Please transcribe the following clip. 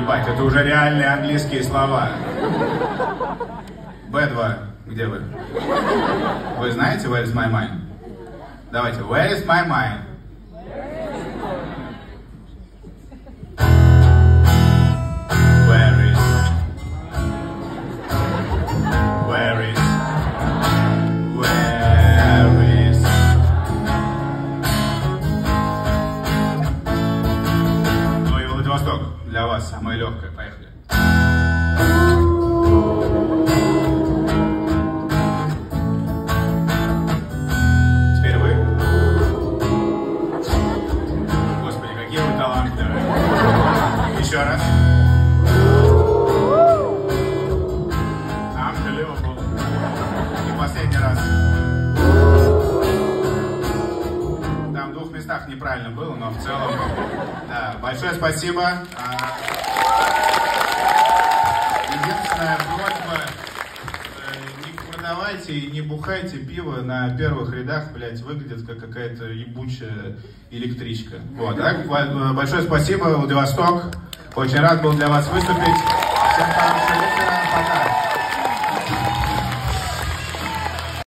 Ебать, это уже реальные английские слова. Б2, где вы? Вы знаете Where is my mind? Давайте, Where is my mind? Для вас самое легкое, поехали. Теперь вы. Господи, какие вы талантливые. Еще раз. Unbelievable. И последний раз. Там в 2 местах неправильно было, но в целом, да, большое спасибо. Единственная просьба, не продавайте и не бухайте пиво на первых рядах, блять, выглядит как какая-то ебучая электричка. Вот, так, большое спасибо, Владивосток, очень рад был для вас выступить. Всем хорошего вечера, пока.